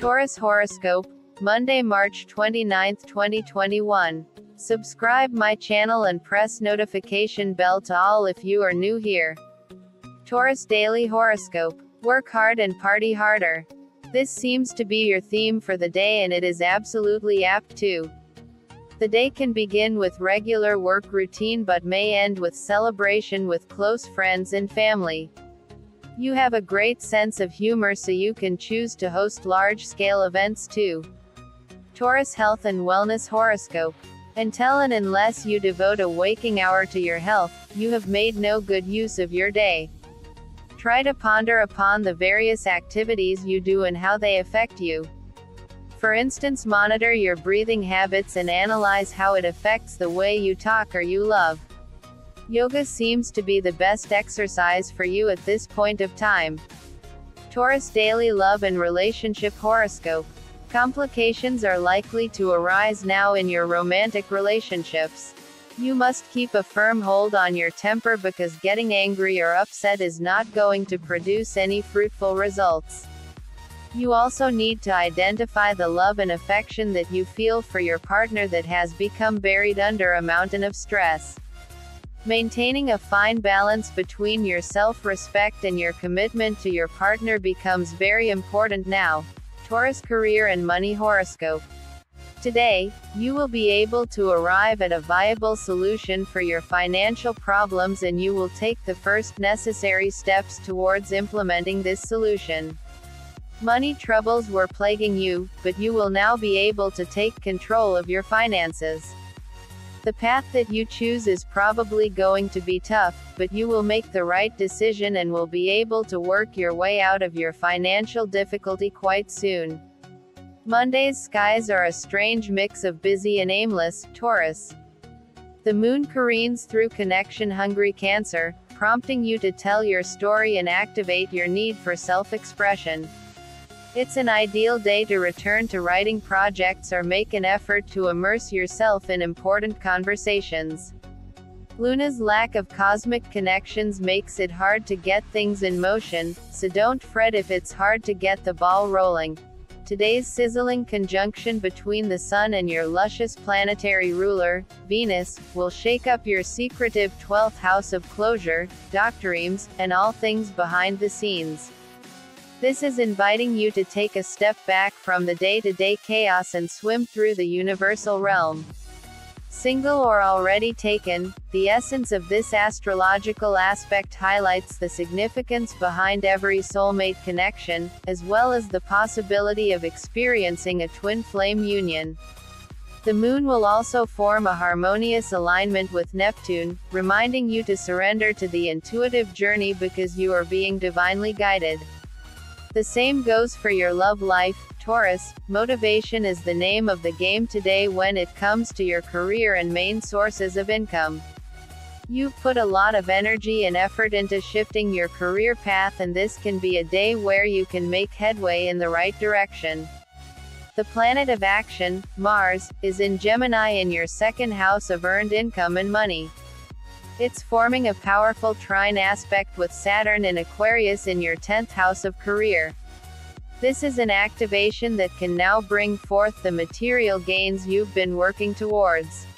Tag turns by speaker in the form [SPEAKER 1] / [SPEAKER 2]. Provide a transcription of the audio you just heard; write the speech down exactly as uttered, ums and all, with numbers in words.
[SPEAKER 1] Taurus horoscope, Monday, March twenty-ninth, twenty twenty-one. Subscribe my channel and press notification bell to all if you are new here. Taurus daily horoscope. Work hard and party harder. This seems to be your theme for the day, and it is absolutely apt too. The day can begin with regular work routine but may end with celebration with close friends and family. You have a great sense of humor, so you can choose to host large-scale events too. Taurus health and wellness horoscope. Until and unless you devote a waking hour to your health, you have made no good use of your day. Try to ponder upon the various activities you do and how they affect you. For instance, monitor your breathing habits and analyze how it affects the way you talk or you love. Yoga seems to be the best exercise for you at this point of time. Taurus daily love and relationship horoscope. Complications are likely to arise now in your romantic relationships. You must keep a firm hold on your temper, because getting angry or upset is not going to produce any fruitful results. You also need to identify the love and affection that you feel for your partner that has become buried under a mountain of stress. Maintaining a fine balance between your self-respect and your commitment to your partner becomes very important now. Taurus career and money horoscope. Today, you will be able to arrive at a viable solution for your financial problems, and you will take the first necessary steps towards implementing this solution. Money troubles were plaguing you, but you will now be able to take control of your finances. The path that you choose is probably going to be tough, but you will make the right decision and will be able to work your way out of your financial difficulty quite soon. Monday's skies are a strange mix of busy and aimless, Taurus. The moon careens through connection-hungry Cancer, prompting you to tell your story and activate your need for self-expression. It's an ideal day to return to writing projects or make an effort to immerse yourself in important conversations. Luna's lack of cosmic connections makes it hard to get things in motion, so don't fret if it's hard to get the ball rolling. Today's sizzling conjunction between the Sun and your luscious planetary ruler, Venus, will shake up your secretive twelfth house of closure, doctrines, and all things behind the scenes. This is inviting you to take a step back from the day-to-day chaos and swim through the universal realm. Single or already taken, the essence of this astrological aspect highlights the significance behind every soulmate connection, as well as the possibility of experiencing a twin flame union. The moon will also form a harmonious alignment with Neptune, reminding you to surrender to the intuitive journey because you are being divinely guided. The same goes for your love life, Taurus. Motivation is the name of the game today when it comes to your career and main sources of income. You've put a lot of energy and effort into shifting your career path, and this can be a day where you can make headway in the right direction. The planet of action, Mars, is in Gemini in your second house of earned income and money. It's forming a powerful trine aspect with Saturn in Aquarius in your tenth house of career. This is an activation that can now bring forth the material gains you've been working towards.